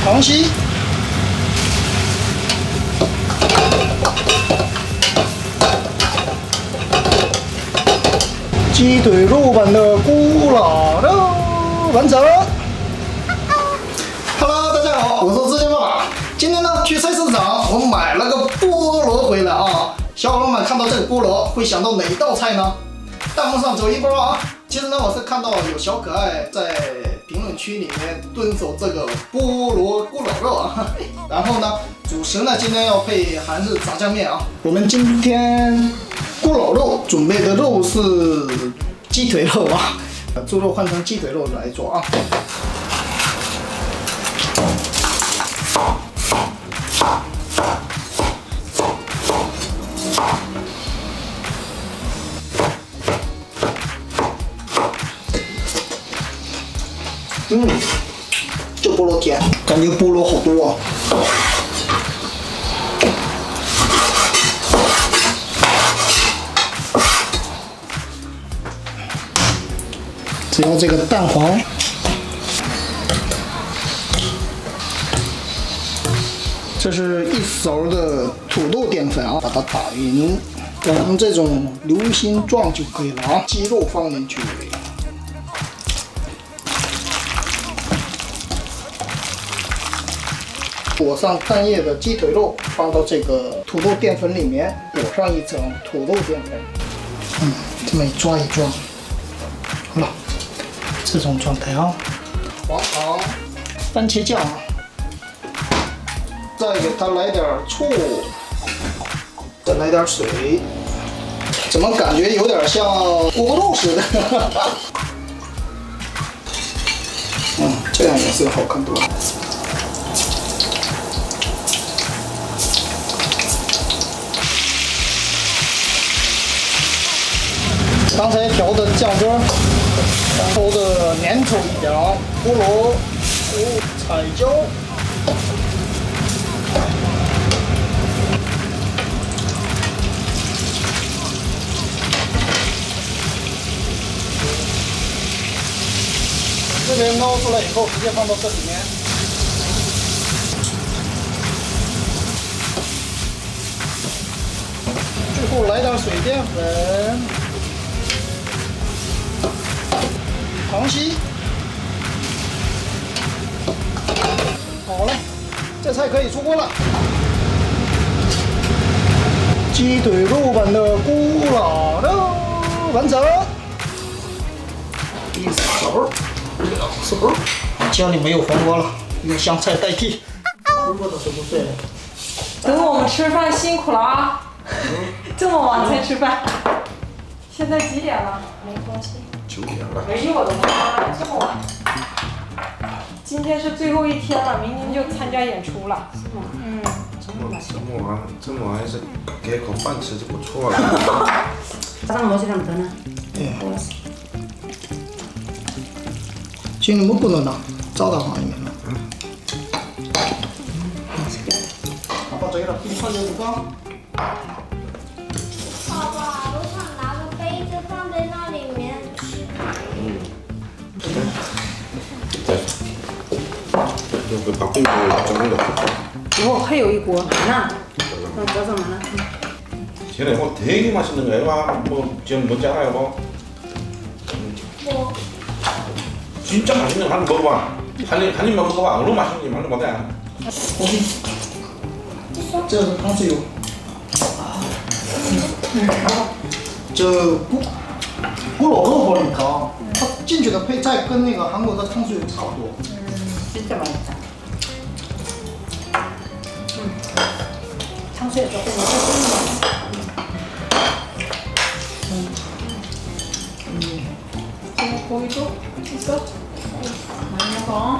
糖稀。 鸡腿肉版的咕老肉完成。Hello， 大家好，我是志坚爸爸。今天呢，去菜市场，我买了个菠萝回来啊。小伙伴们看到这个菠萝，会想到哪一道菜呢？弹幕上走一波啊！其实呢，我是看到有小可爱在评论区里面蹲守这个菠萝咕老肉啊。然后呢，主食呢今天要配韩式炸酱面啊。我们今天。 咕老肉准备的肉是鸡腿肉啊，猪肉换成鸡腿肉来做啊。这菠萝甜，感觉菠萝好多啊。 只要这个蛋黄，这是一勺的土豆淀粉啊，把它打匀，搞成这种流心状就可以了啊。鸡肉放进去，裹上蛋液的鸡腿肉放到这个土豆淀粉里面，裹上一层土豆淀粉，这么一抓一抓，好了。 这种状态啊，黄糖、番茄酱，再给它来点醋，再来点水，怎么感觉有点像锅包肉似的？这样颜色好看多了。刚才调的酱汁。 抽的粘稠一点啊，菠萝、彩椒，这边捞出来以后，直接放到这里面。最后来点水淀粉。 糖稀，好了，这菜可以出锅了。鸡腿肉版的咕老肉完成。一勺，两勺。家里没有黄瓜了，用香菜代替。黄瓜都是不碎了。 等我们吃饭辛苦了啊！这么晚才吃饭。现在几点了？没关系。 9点了。 哎呦我的妈呀，这么晚！今天是最后一天了，明天就参加演出了。 这么晚是给口饭吃就不错了。 早上我去他们得呢。 今天不能拿，早到行里面了。把这个冰块就不放。 把冰锅蒸了。 哦，还有一锅呢。 那叫什么呢？ 쟤네 뭐 되게 맛있는 거야. 와, 뭐 지금 뭔지 알아요, 뭐? 뭐? 진짜 맛있는 거 한 번 먹어봐. 한 입만 먹어봐. 얼마나 맛있는지 말로 못해. 어디? 这是汤水油。这咕老肉보니까它进去的配菜跟那个韩国的汤水油差不多。 진짜 맛있다. 탕수육 조금 넣어서 고기도 있어? 많이 먹어.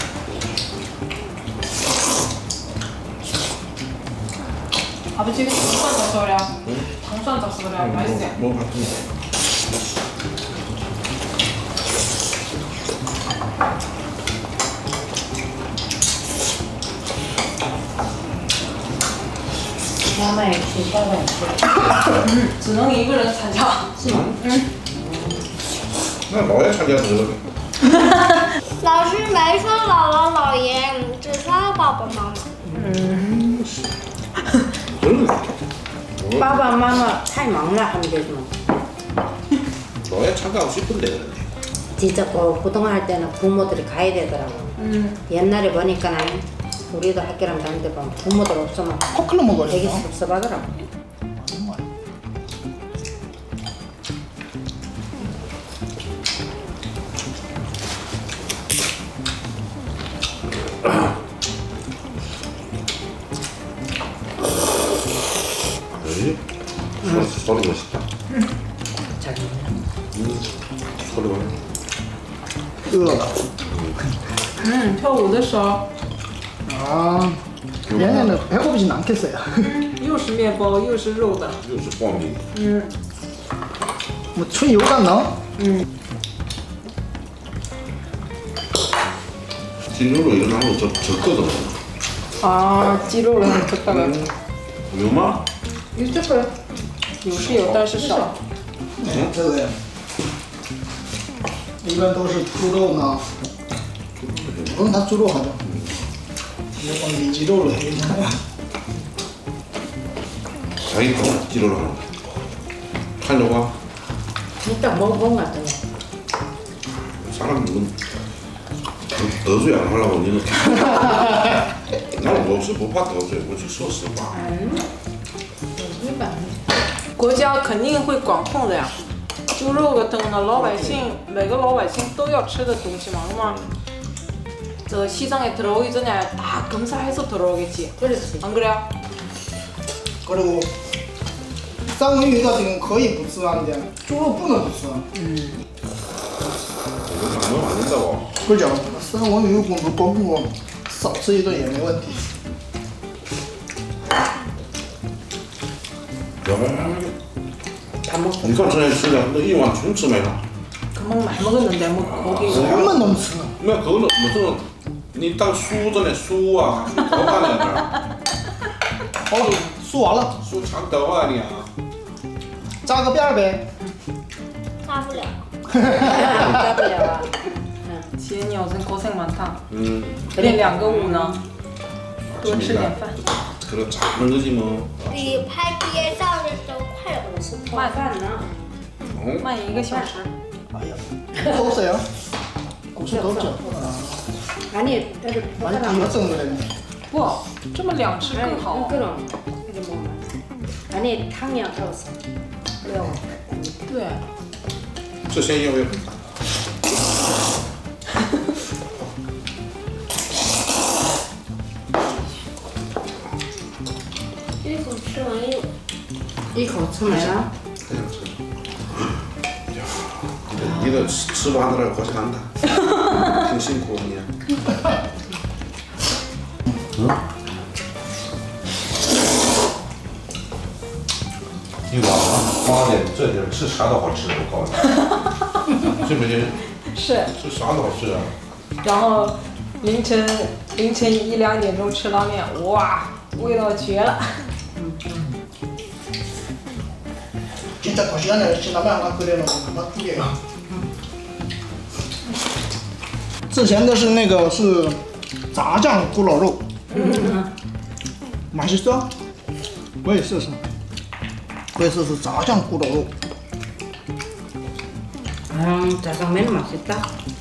아버지가 당산 줬어 그래. 당산 줬어 그래. 맛있어. 뭐 같은 妈妈也吃，爸爸也吃。 只能一个人参加。 是吗？ 那老爷参加得了。 老师没说姥姥姥爷，只说爸爸妈妈。 爸爸妈妈太忙了하면 되지 뭐. 너야 참가하고 싶은데 그런데. 진짜 고등할 때는 부모들이 가야 되더라고. 옛날에 보니까 우리도 학교랑 다닐 때 보면 부모들 없으면 코클로 먹어요. 되게 섭섭하더라고. 소리 멋있다. 잘 소리 멋있다. 饿了跳舞的时候， 아, 얘네는 배고프진 않겠어요. 又是面包又是肉的。 이거是 뻥이. 뭐春游갔나? 진으로 일어나고 적거든. 啊，鸡肉了，这大概有吗？ 有这个，有是有，但是少。 这个一般都是猪肉呢，它猪肉好像，有放里脊肉了， 자기 찌르러 가는 거야. 하려고 진짜 먹어본 것 같아. 사람 누군 어수야 안 하려고 니는 나는 없어 못 봤다 없어我去说实话国家肯定会管控的呀。猪肉个等的老百姓，每个老百姓都要吃的东西嘛。저 시장에 들어오기 전에 다 검사해서 들어오겠지. 그렇지. 안 그래요? 그리고 쌍문鱼같은 경우는 거의不吃啊，猪肉不能不吃。 이거 안 먹으면 안 된다고. 그죠? 쌍문鱼공부少吃一顿也没问题。 다 먹고. 이거 전에 진짜 너 이왕 중吃没了 금방 많이 먹었는데 뭐 고기. 3만 넘吃。 뭐 그거는 무슨你当输전에输啊더 가네 好了，输完了， 输长头啊你啊扎个辫儿呗。 大不了。 짜불려와. 지혜니 요즘 고생 많다. 嗯练2个舞呢，多吃点饭。 그런 작은 거지 뭐 比拍毕业照的时候快了。 慢饭呢? 응? 慢1个小时。 哎呀，都这样，股市都整。 아니, 애들 아니 이거整的呢。 不，这么2吃更好。 그럼. 이게 뭐 아니, 탕이 아까웠어. 매워. 对。 这些要不要一口吃完又。 이거 처음이야? 그냥 吃니도吃뭐 하느라 고생한다 挺辛苦你 一晚上8点这点吃啥都好吃我告诉你是不是？ 是。 吃啥都好吃啊然后凌晨1、2点钟吃拉面，哇，味道绝了。 진짜 그 시간에 신라면 하나 끓여놓으면 금방 죽여요. 之前的是那个是炸酱咕噜肉，맛있어？我也试试，我也试试炸酱咕噜肉。 짜장면 맛있다.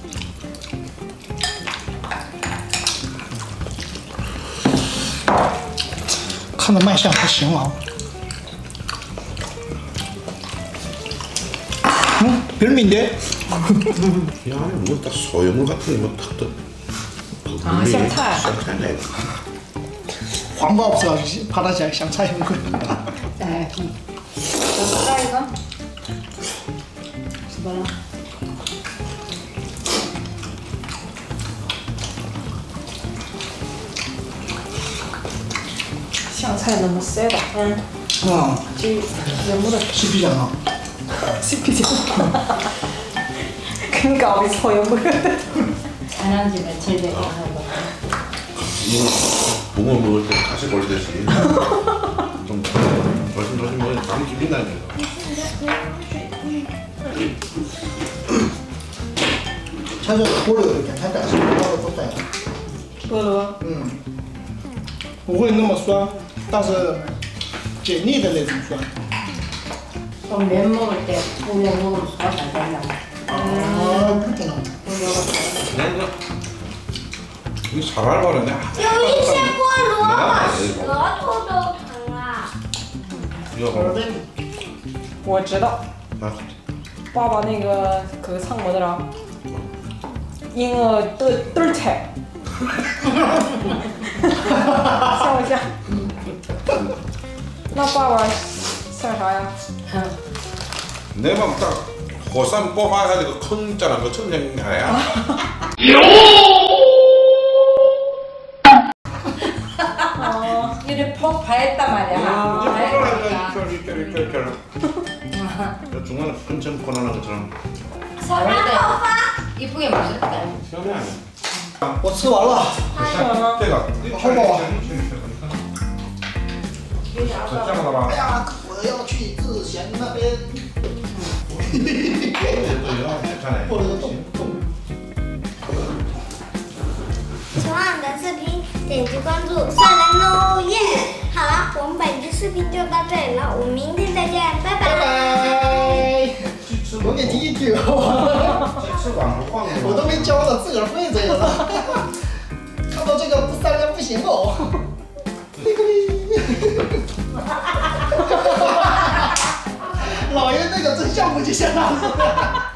看着卖相不行啊。별미인데? 이 안에 뭐딱 소염물 같은 게뭐탁 떠. 아, 샹차이. 샹차이. 黄瓜不知道，怕它香菜很贵。 네. 먹을까 이거? 뭐라? 香菜那么塞的，就人不得 씹히잖아. 씹히죠. 큰 가위 소염물. 안한 지 며칠 되고 하고. 붕어 먹을 때 가시 걸리듯이 좀 조심조심 뭐 감이 기빈다니까. 차저 고려 괜찮다. 고려 좋다. 菠萝， 不会那么酸，但是解腻的那种酸。 또 면 먹을 때 우유 먹으면 소화 잘 된다고. 아, 그렇구나. 내가 이거 잘 알아버렸네. 有一些菠萝把舌头都疼了。 이거 봐. 我知道， 아, 爸爸那个그 상 뭐더라? 잉어 뜰채. 像不像？那爸爸像啥呀？ 내 맘 딱 호산 뽑아가지고 큰 있잖아. 그 천생야야. 이를 퍽 파했단 말이야. 중간에 큰천 코너는 것처럼 이쁘게 만들었다. 시원해 아니야? 我吃完了， 때가 허버. 저쪽으로 봐. 哎呀，我要去志贤那边。 괜찮아요. 破了个洞。 喜欢我的视频，点击关注，上来哦耶！好了，我们本期视频就到这里了，我们明天再见，拜拜。 拜拜。我给第一句，我都没教呢，自个儿会这个了。看到这个不三连不行哦。老爷那个真像不就像那似的。